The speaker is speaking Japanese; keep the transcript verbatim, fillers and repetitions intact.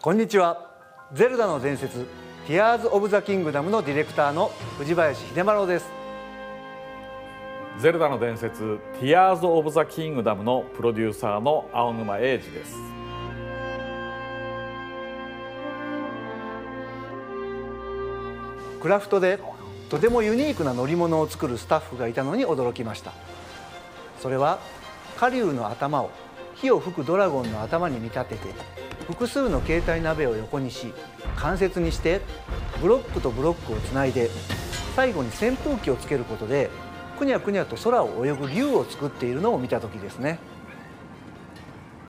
こんにちは。ゼルダの伝説ティアーズ・オブ・ザ・キングダムのディレクターの藤林秀丸です。 ゼルダの伝説ティアーズ・オブ・ザ・キングダムのプロデューサーの青沼英二です。 クラフトでとてもユニークな乗り物を作るスタッフがいたのに驚きました。それは狩竜の頭を火を吹くドラゴンの頭に見立てて複数の携帯鍋を横にし関節にしてブロックとブロックをつないで最後に扇風機をつけることでくにゃくにゃと空を泳ぐ竜を作っているのを見た時ですね。